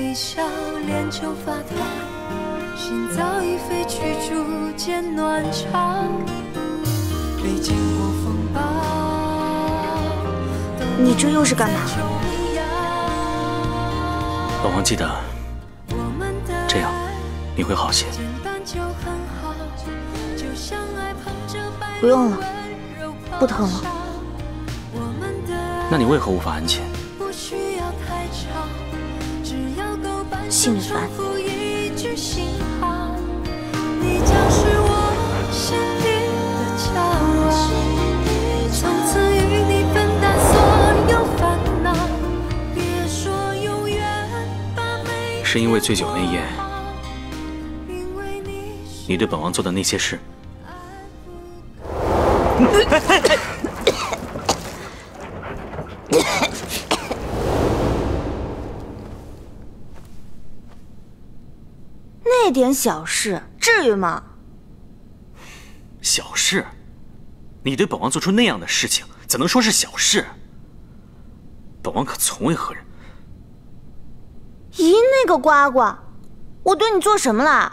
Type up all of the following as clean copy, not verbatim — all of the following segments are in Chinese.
一笑，脸就发烫，心早已飞去逐渐暖场。没见过风暴， 你这又是干嘛？ 本王记得，这样你会好些。 不用了，不疼了。 那你为何无法安寝？ 心里烦。 是因为醉酒那夜，你对本王做的那些事。 那点小事，至于吗？ 小事？你对本王做出那样的事情，怎能说是小事？本王可从未和人。 咦，那个呱呱，我对你做什么啦？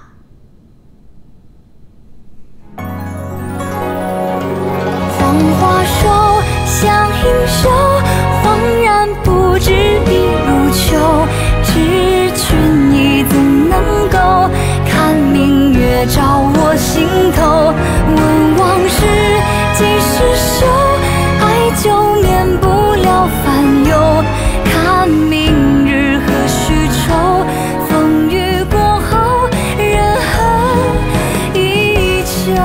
黄花瘦，像盈袖，恍然不知已入秋。知君意，怎能够看明月照我心头？问往事几时休？爱就免不了烦忧。看明日何须愁？风雨过后，人恨依旧。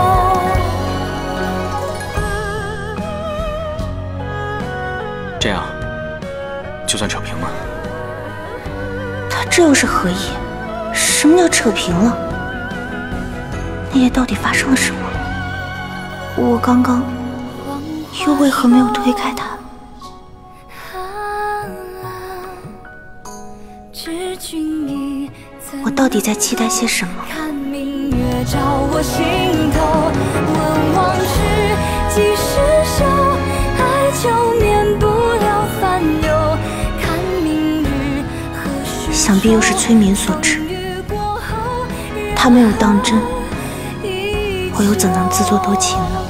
这样，就算扯平了。 他这又是何意？什么叫扯平了？那夜到底发生了什么？我刚刚又为何没有推开他？我到底在期待些什么？ 看明月照我心头，问往事几时休？爱就免不了烦忧。看明日何须愁？ 想必又是催眠所致。他没有当真，我又怎能自作多情呢？